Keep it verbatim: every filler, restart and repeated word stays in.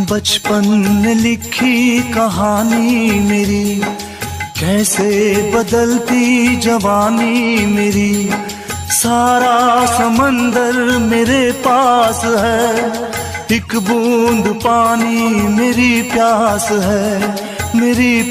बचपन में लिखी कहानी मेरी, कैसे बदलती जवानी मेरी। सारा समंदर मेरे पास है, एक बूंद पानी मेरी प्यास है, मेरी